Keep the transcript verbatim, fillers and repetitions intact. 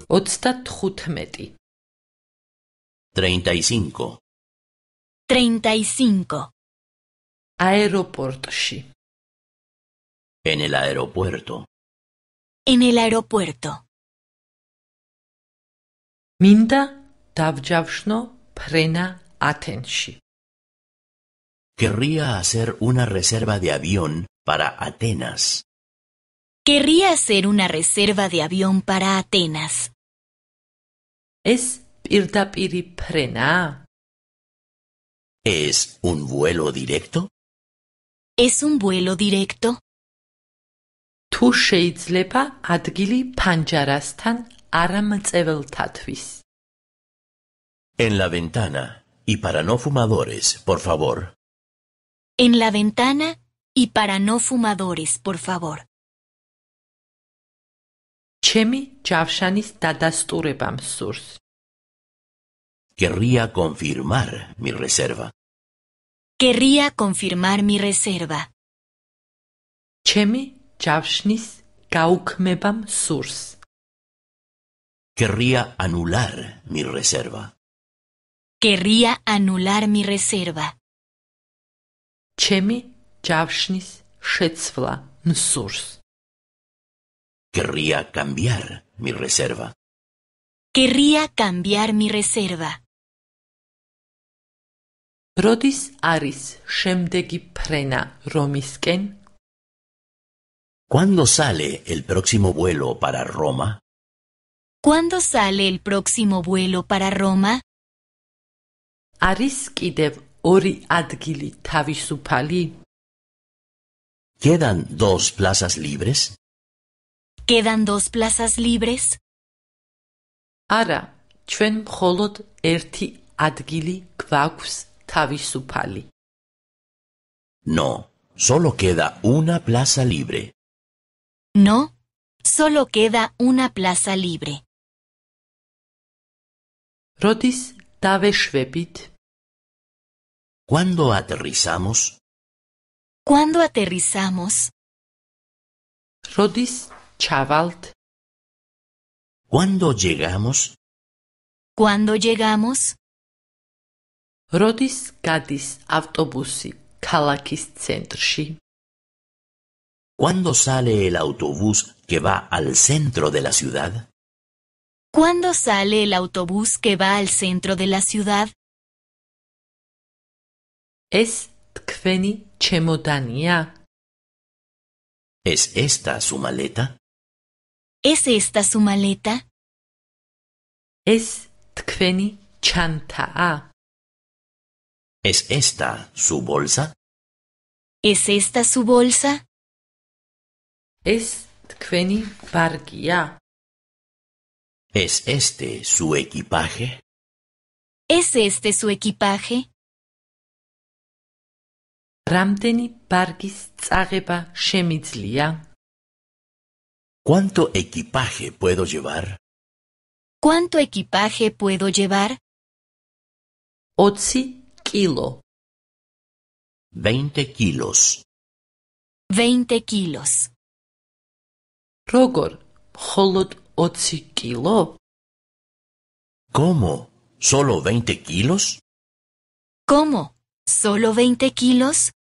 ოცდათხუთმეტი. Treinta y cinco. Treinta y cinco. აეროპორტში. En el aeropuerto. En el aeropuerto. მინდა დავჯავშნო ფრენა ათენში. Querría hacer una reserva de avión para Atenas. Querría hacer una reserva de avión para Atenas. ეს პირდაპირი ფრენაა? ¿Es un vuelo directo? ¿Es un vuelo directo? თუ შეიძლება ადგილი ფანჯარასთან არამწეველთათვის. En la ventana y para no fumadores, por favor. En la ventana y para no fumadores, por favor. ჩემი ჯავშანის დადასტურება მსურს. Querría confirmar mi reserva. Querría confirmar mi reserva. ჩემი ჯავშნის გაუქმება მსურს. Querría anular mi reserva. Querría anular mi reserva. ჩემი ჯავშნის შეცვლა მსურს. Querría cambiar mi reserva. Querría cambiar mi reserva. როდის არის შემდეგი ფრენა რომისკენ? ¿Cuándo sale el próximo vuelo para Roma? ¿Cuándo sale el próximo vuelo para Roma? არის კიდევ ორი ადგილი თავისუფალი? ¿Quedan dos plazas libres? ¿Quedan dos plazas libres? არა, ჩვენ მხოლოდ ერთი ადგილი გვაქვს თავისუფალი. No, solo queda una plaza libre. No, solo queda una plaza libre. როდის დავეშვებით? ¿Cuándo aterrizamos? ¿Cuándo aterrizamos? როდის ჩავალთ? ¿Cuándo llegamos? ¿Cuándo llegamos? როდის გადის ავტობუსი ქალაქის ცენტრში? ¿Cuándo sale el autobús que va al centro de la ciudad? ¿Cuándo sale el autobús que va al centro de la ciudad? ეს თქვენი ჩემოდანია? ¿Es esta su maleta? ¿Es esta su maleta? ეს თქვენი ჩანთაა? ¿Es esta su bolsa? ¿Es esta su bolsa? ეს თქვენი ბარგია? ¿Es este su equipaje? ¿Es este su equipaje? რამდენი ბარგის წაღება შემიძლია? ¿Cuánto equipaje puedo llevar? ¿Cuánto equipaje puedo llevar? ოცი კილო. Veinte kilos. Veinte kilos. როგორ? მხოლოდ ოცი კილო? ¿Cómo? ¿Solo veinte kilos? ¿Cómo? ¿Solo veinte kilos?